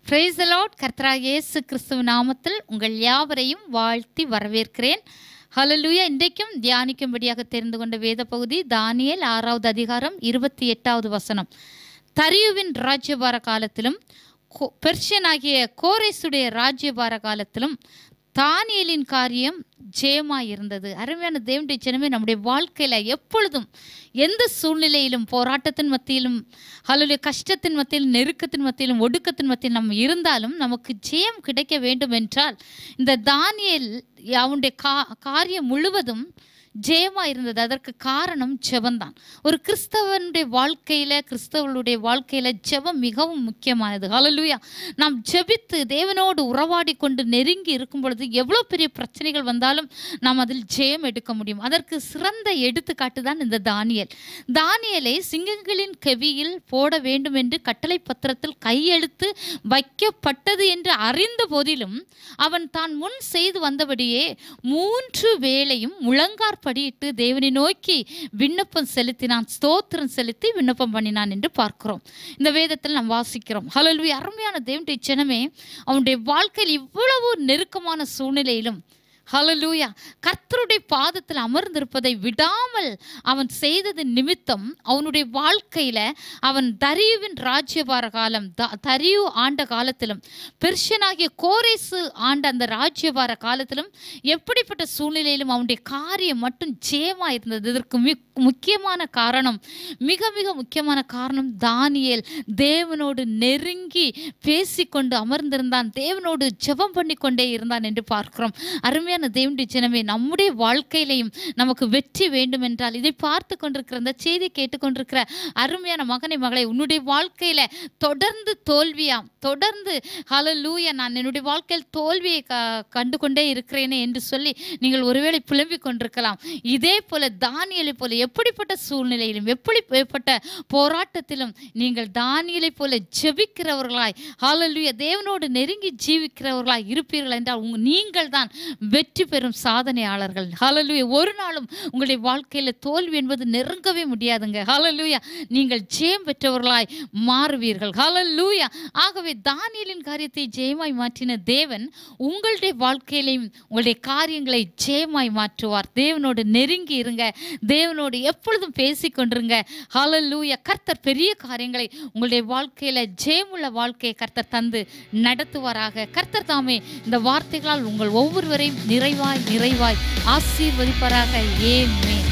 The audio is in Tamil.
Praise the Lord. கர்த்தராகிய இயேசு கிறிஸ்துவின் நாமத்தில் உங்கள் யாவரையும் வாழ்த்தி வரவேற்கிறேன். ஹல்லேலூயா. இன்றைக்கும் தியானிக்கும்படியாக தெரிந்து கொண்ட வேத பகுதி தானியேல் 6வது அதிகாரம் 28வது வசனம். தரியுவின் ராஜ்யபார காலத்திலும் பெர்ஷியனாகிய கோரேசுடைய ராஜ்யபார காலத்திலும் தானியேலின் காரியம் ஜெயமாய் இருந்தது. அருமையான தேவனுடைய ஜனமே, நம்முடைய வாழ்க்கையில் எப்பொழுதும் எந்த சூழ்நிலையிலும், போராட்டத்தின் மத்தியிலும், அல்லது கஷ்டத்தின் மத்தியிலும், நெருக்கத்தின் மத்தியிலும், ஒடுக்கத்தின் மத்தியில் நம்ம இருந்தாலும் நமக்கு ஜெயம் கிடைக்க வேண்டும் என்றால் இந்த தானியேல் அவனுடைய காரியம் முழுவதும் ஜெயமாக இருந்தது. அதற்கு காரணம் ஜெபந்தான். ஒரு கிறிஸ்தவனுடைய வாழ்க்கையில் ஜெபம் மிகவும் முக்கியமானது. ஹல்லேலூயா. நாம் ஜெபித்து தேவனோடு உறவாடி கொண்டு நெருங்கி இருக்கும் பொழுது எவ்வளோ பெரிய பிரச்சனைகள் வந்தாலும் நாம் அதில் ஜெயம் எடுக்க முடியும். அதற்கு சிறந்த எடுத்துக்காட்டு தான் இந்த தானியேலை சிங்கங்களின் கெவியில் போட வேண்டும் என்று கட்டளை பத்திரத்தில் கையெழுத்து வைக்கப்பட்டது என்று அறிந்த போதிலும் அவன் தான் முன் செய்து வந்தபடியே 3 வேளையும் முழங்கார் படியிட்டு தேவனை நோக்கி விண்ணப்பம் செலுத்தினான், ஸ்தோத்திரம் செலுத்தி விண்ணப்பம் பண்ணினான் என்று பார்க்கிறோம். இந்த வேதத்தில் நாம் வாசிக்கிறோம். ஹல்லேலூயா. அருமையான தேவனுடைய ஜனமே, அவனுடைய வாழ்க்கையில் இவ்வளவு நெருக்கமான சூழ்நிலையிலும் ஹல்லேலூயா கர்த்தருடைய பாதத்தில் அமர்ந்திருப்பதை விடாமல் அவன் செய்தது நிமித்தம் அவனுடைய வாழ்க்கையில் அவன் தரியுவின் ராஜ்யபார காலம், தரியு ஆண்ட காலத்திலும் பெர்ஷியனாகிய கோரேசு ஆண்ட அந்த ராஜ்யபார காலத்திலும் எப்படிப்பட்ட சூழ்நிலையிலும் அவனுடைய காரியம் மட்டும் ஜெயமாக இருந்தது. இதற்கு முக்கியமான காரணம், மிக மிக முக்கியமான காரணம், தானியேல் தேவனோடு நெருங்கி பேசிக்கொண்டு அமர்ந்திருந்தான், தேவனோடு ஜெபம் பண்ணி கொண்டே இருந்தான் என்று பார்க்கிறோம். அருமையான தேவனுடைய ஜனமே, நம்முடைய வாழ்க்கையிலையும் நமக்கு வெற்றி வேண்டும் என்றால், இதை பார்த்து கொண்டிருக்கிற இந்த செய்தி கேட்டுக்கொண்டிருக்கிற அருமையான மகனை மகளை, உன்னுடைய வாழ்க்கையில தொடர்ந்து தோல்வியாம், தொடர்ந்து ஹல்லேலூயா நான் என்னுடைய வாழ்க்கையில் தோல்வியை கண்டு கொண்டே இருக்கிறேனே என்று சொல்லி நீங்கள் ஒருவேளை புலம்பிக் கொண்டிருக்கலாம். இதே போல தானியேலை போல எப்படிப்பட்ட சூழ்நிலையிலும், எப்படிப்பட்ட போராட்டத்திலும் நீங்கள் தானியேலை போல ஜெபிக்கிறவர்களாய், ஹல்லேலூயா தேவனோடு நெருங்கி ஜீவிக்கிறவர்களாய் இருப்பீர்கள் என்றால் நீங்கள் தான் வெற்றி பெறும் சாதனையாளர்கள். ஹல்லேலூயா. ஒரு நாளும் உங்களுடைய வாழ்க்கையில் தோல்வி என்பது நெருங்கவே முடியாதுங்க. ஹல்லேலூயா. நீங்கள் ஜெயம் பெற்றவர்களாய் மாறுவீர்கள். ஹல்லேலூயா. ஆகவே தானியேலின் காரியத்தை ஜெயமாய் மாற்றின தேவன் உங்களுடைய வாழ்க்கையிலையும் உங்களுடைய காரியங்களை ஜெயமாய் மாற்றுவார். தேவனோடு நெருங்கி இருங்க, தேவனோடு எப்பொழுதும் பேசிக்கொண்டிருங்க. ஹல்லேலூயா. கர்த்தர் பெரிய காரியங்களை உங்களுடைய வாழ்க்கையில் ஜெயமுள்ள வாழ்க்கையை கர்த்தர் தந்து நடத்துவாராக. கர்த்தர் தாமே இந்த வார்த்தைகளால் உங்கள் ஒவ்வொருவரையும் நிறைவாய் ஆசீர்வதிப்பாராக. ஆமென்.